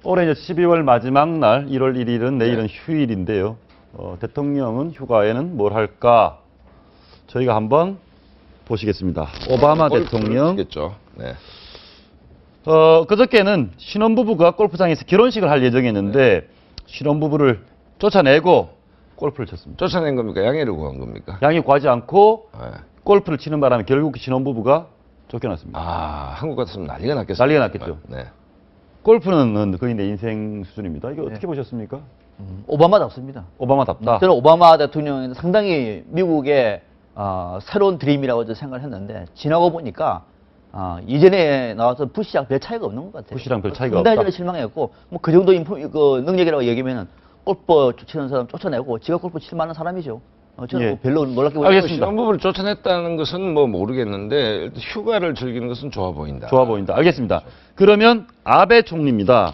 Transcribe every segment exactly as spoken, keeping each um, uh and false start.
올해 이제 십이월 마지막 날 일월 일일은 내일은 네. 휴일인데요. 어, 대통령은 휴가에는 뭘 할까? 저희가 한번 보시겠습니다. 오바마 대통령. 네. 어, 그저께는 신혼부부가 골프장에서 결혼식을 할 예정이었는데 네. 신혼부부를 쫓아내고 골프를 쳤습니다. 쫓아낸 겁니까? 양해를 구한 겁니까? 양해 구하지 않고 네. 골프를 치는 바람에 결국 신혼부부가 쫓겨났습니다. 아, 한국 같으면 난리가 났겠어요. 난리가 났겠죠. 네. 골프는 거의 내 인생 수준입니다. 이거 어떻게 네. 보셨습니까? 음, 오바마답습니다. 오바마답다. 저는 오바마 대통령이 상당히 미국의 어, 새로운 드림이라고 생각을 했는데 지나고 보니까 어, 이전에 나와서 부시랑 별 차이가 없는 것 같아요. 부시랑 별 차이가 상당히 없다. 저는 실망했고 뭐 그 정도 인포, 그 능력이라고 얘기하면 골프 치는 사람 쫓아내고 지가 골프 칠 만한 사람이죠. 어, 저는 예. 뭐 별로 놀랍게 보지 알겠습니다. 신혼부부를 쫓아냈다는 것은 뭐 모르겠는데 휴가를 즐기는 것은 좋아 보인다. 좋아 보인다. 알겠습니다. 그러면 아베 총리입니다.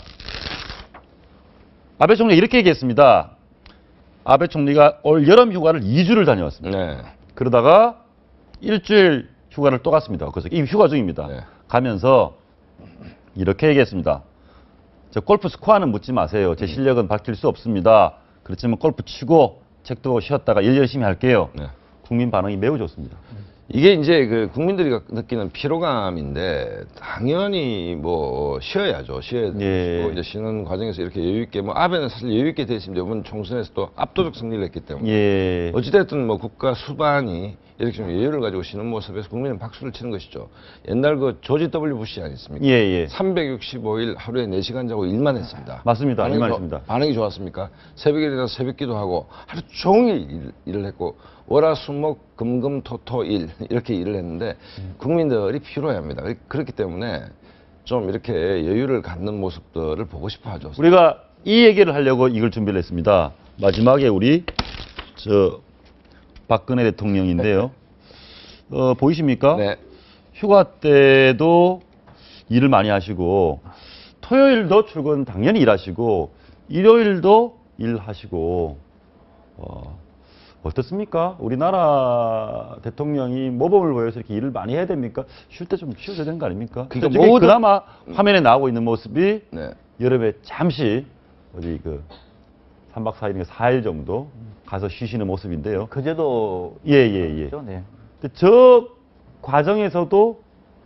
아베 총리 이렇게 얘기했습니다. 아베 총리가 올 여름 휴가를 이 주를 다녀왔습니다. 네. 그러다가 일주일 휴가를 또 갔습니다. 그래서 이미 휴가 중입니다. 네. 가면서 이렇게 얘기했습니다. 저 골프 스코어는 묻지 마세요. 제 실력은 밝힐 수 없습니다. 그렇지만 골프 치고 책도 보고 쉬었다가 일 열심히 할게요. 네. 국민 반응이 매우 좋습니다. 이게 이제 그 국민들이 느끼는 피로감인데 당연히 뭐 쉬어야죠. 쉬어야 되고 예. 이제 쉬는 과정에서 이렇게 여유 있게 뭐 아베는 사실 여유 있게 됐습니다. 이번 총선에서 또 압도적 승리를 했기 때문에 예. 어찌됐든 뭐 국가 수반이 이렇게 좀 여유를 가지고 쉬는 모습에서 국민은 박수를 치는 것이죠. 옛날 그 조지 더블유 부시 아니었습니까? 예, 예. 삼백육십오 일 하루에 네 시간 자고 일만 했습니다. 맞습니다. 반응이, 일만 조, 했습니다. 반응이 좋았습니까? 새벽에 일어나서 새벽기도 하고 하루 종일 일, 일을 했고 월화수목 금금토토일 이렇게 일을 했는데 국민들이 피로해합니다. 그렇기 때문에 좀 이렇게 여유를 갖는 모습들을 보고 싶어하죠. 우리가 이 얘기를 하려고 이걸 준비를 했습니다. 마지막에 우리 저 박근혜 대통령인데요. 어, 보이십니까? 네. 휴가 때도 일을 많이 하시고 토요일도 출근 당연히 일하시고 일요일도 일하시고 어, 어떻습니까? 우리나라 대통령이 모범을 보여서 이렇게 일을 많이 해야 됩니까? 쉴 때 좀 쉬어야 되는 거 아닙니까? 그러니까 모든... 그나마 화면에 나오고 있는 모습이 네. 여름에 잠시 어디 그 삼 박 사 일인가 사 일 정도 가서 쉬시는 모습인데요. 그제도 예, 예, 예. 네. 근데 저 과정에서도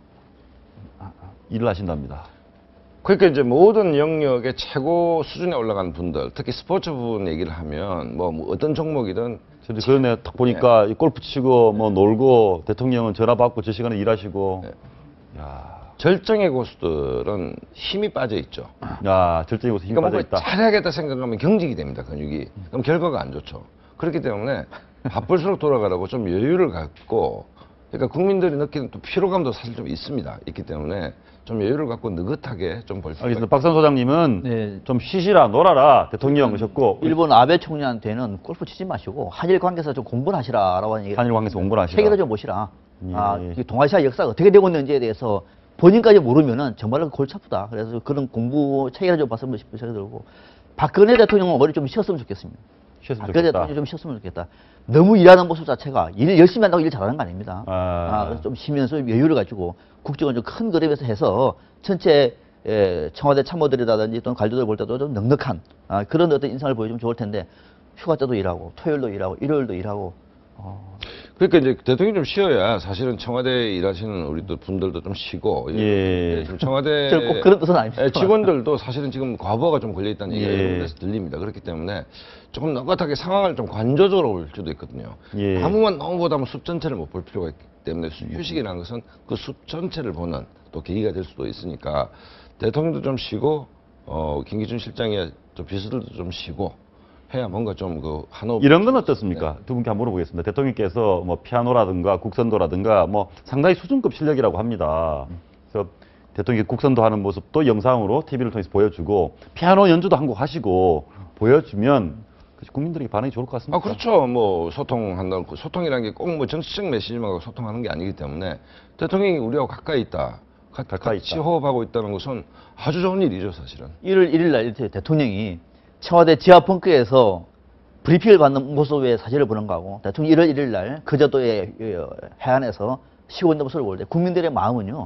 일을 하신답니다. 그러니까 이제 모든 영역의 최고 수준에 올라간 분들, 특히 스포츠 부분 얘기를 하면 뭐, 뭐 어떤 종목이든 저도 그런 내가 딱 보니까 네. 골프 치고 뭐 놀고 대통령은 전화 받고 저 시간에 일하시고. 네. 야. 절정의 고수들은 힘이 빠져 있죠. 야, 절정의 고수 힘이 그러니까 빠져 있다. 잘해야겠다 생각하면 경직이 됩니다, 근육이. 그럼 결과가 안 좋죠. 그렇기 때문에 바쁠수록 돌아가라고 좀 여유를 갖고, 그러니까 국민들이 느끼는 또 피로감도 사실 좀 있습니다. 있기 때문에 좀 여유를 갖고 느긋하게 좀 볼 수 있습니다. 알겠습니다. 박선 소장님은 네. 좀 쉬시라, 놀아라 대통령 하셨고. 일본 아베 총리한테는 골프 치지 마시고 한일 관계에서 좀 공부를 하시라라고 하는 얘기. 한일 관계에서 공부를 하시라. 세계를 좀 보시라. 예. 아, 동아시아 역사가 어떻게 되고 있는지에 대해서 본인까지 모르면은 정말로 골치 아프다. 그래서 그런 공부 체계를 좀 봤으면 싶은 생각이 들고 박근혜 대통령은 머리 좀 쉬었으면 좋겠습니다. 쉬었으면 박근혜 좋겠다. 대통령 좀 쉬었으면 좋겠다. 너무 일하는 모습 자체가 일 열심히 한다고 일 잘하는 거 아닙니다. 아. 아, 좀 쉬면서 여유를 가지고 국정을 좀 큰 그림에서 해서 전체 에, 청와대 참모들이라든지 또는 관료들 볼 때도 좀 넉넉한 아, 그런 어떤 인상을 보여주면 좋을 텐데 휴가 때도 일하고 토요일도 일하고 일요일도 일하고. 어. 그러니까 이제 대통령이 좀 쉬어야 사실은 청와대에 일하시는 우리 또 분들도 좀 쉬고 예. 좀 청와대 꼭 그런 뜻은 아닙니다. 직원들도 사실은 지금 과부하가 좀 걸려 있다는 얘기가 예. 여러 군데서 들립니다. 그렇기 때문에 조금 넉넉하게 상황을 좀 관조적으로 볼 수도 있거든요. 예. 아무만 너무 보다 보면 숲 전체를 못 볼 필요가 있기 때문에 휴식이라는 것은 그 숲 전체를 보는 또 계기가 될 수도 있으니까 대통령도 좀 쉬고 어, 김기춘 실장의 또 비서들도 좀 쉬고 해야 뭔가 좀 그 한호 이런 건 어떻습니까? 네. 두 분께 한번 물어보겠습니다. 대통령께서 뭐 피아노라든가 국선도라든가 뭐 상당히 수준급 실력이라고 합니다. 그래서 대통령이 국선도 하는 모습도 영상으로 티비를 통해서 보여주고 피아노 연주도 한 곡 하시고 보여주면 국민들에게 반응이 좋을 것 같습니다. 아 그렇죠. 뭐 소통한다는 소통이라는 게 꼭 뭐 정치적 메시지만 소통하는 게 아니기 때문에 대통령이 우리하고 가까이 있다. 가, 가까이 같이 있다. 호흡하고 있다는 것은 아주 좋은 일이죠, 사실은. 일월 일일 날 대통령이 청와대 지하 벙커에서 브리핑을 받는 모습의 사진을 보는 거하고 대통령이 일월 일일 날 거제도의 해안에서 쉬고 있는 모습을 볼 때 국민들의 마음은요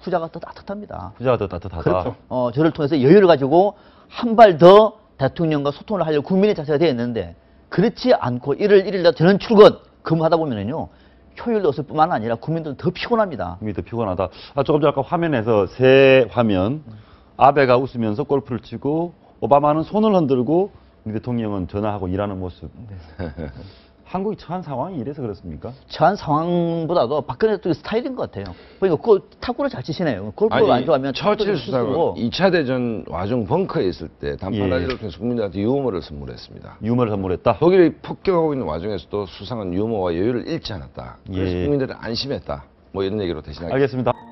후자가 더 따뜻합니다. 후자가 더 따뜻하다. 그렇죠. 어, 저를 통해서 여유를 가지고 한 발 더 대통령과 소통을 하려고 국민의 자세가 되어 있는데 그렇지 않고 일월 일일 저는 출근 근무하다 보면은요 효율도 없을 뿐만 아니라 국민들은 더 피곤합니다. 국민이 더 피곤하다. 아, 조금 전 아까 화면에서 새 화면 아베가 웃으면서 골프를 치고 오바마는 손을 흔들고 우리 대통령은 전화하고 일하는 모습. 한국이 처한 상황이 이래서 그렇습니까? 처한 상황보다도 박근혜 대통령 스타일인 것 같아요. 그러니까 골, 탁구를 잘 치시네요. 골프를 안 좋아하면 처칠 수상은 스스로 이 차 대전 와중 벙커에 있을 때 단판 예. 라디오를 통해서 국민들한테 유머를 선물했습니다. 유머를 선물했다. 독일이 폭격하고 있는 와중에서도 수상은 유머와 여유를 잃지 않았다. 그래서 예. 국민들은 안심했다. 뭐 이런 얘기로 대신하겠습니다. 알겠습니다.